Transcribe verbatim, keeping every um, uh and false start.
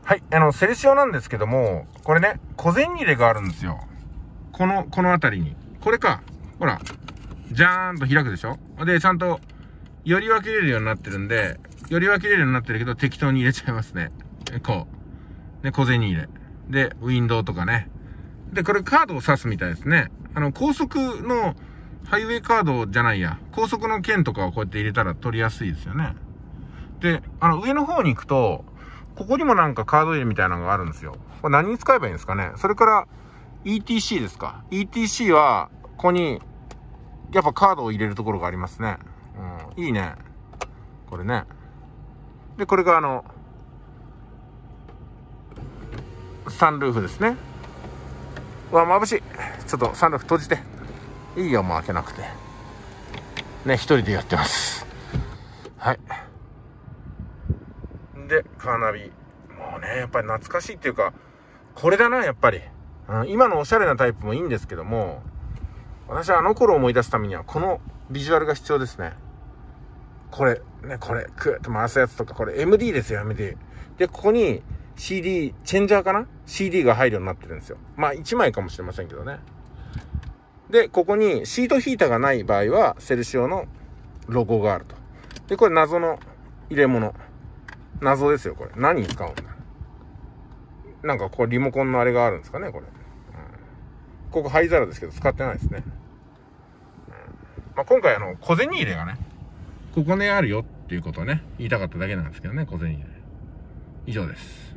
はい、あの、セレシオなんですけども、これね、小銭入れがあるんですよ。この、この辺りに。これか。ほら。じゃーんと開くでしょ？で、ちゃんと、より分けれるようになってるんで、より分けれるようになってるけど、適当に入れちゃいますね。こう。で、小銭入れ。で、ウィンドウとかね。で、これカードを挿すみたいですね。あの、高速の、ハイウェイカードじゃないや。高速の券とかをこうやって入れたら取りやすいですよね。で、あの、上の方に行くと、ここにもなんかカード入れみたいなのがあるんですよ。これ何に使えばいいんですかね。それから、イーティーシー ですか。イーティーシー は、ここに、やっぱカードを入れるところがありますね。うん、いいね。これね。で、これがあの、サンルーフですね。うわ、眩しい。ちょっとサンルーフ閉じて。いいよ、もう開けなくて。ね、一人でやってます。はい。で、カーナビ。もうね、やっぱり懐かしいっていうか、これだな、やっぱり。うん、今のおしゃれなタイプもいいんですけども、私はあの頃を思い出すためには、このビジュアルが必要ですね。これ、ね、これ、クーッと回すやつとか、これ エムディー ですよ、エムディー。で、ここに シーディー、チェンジャーかな ?シーディー が入るようになってるんですよ。まあ、いちまいかもしれませんけどね。で、ここにシートヒーターがない場合は、セルシオのロゴがあると。で、これ謎の入れ物。謎ですよ、これ。何に使うんだ？なんか、これリモコンのあれがあるんですかね、これ。うん、ここ灰皿ですけど、使ってないですね。うん、まあ、今回、あの、小銭入れがね、ここにあるよっていうことをね、言いたかっただけなんですけどね、小銭入れ。以上です。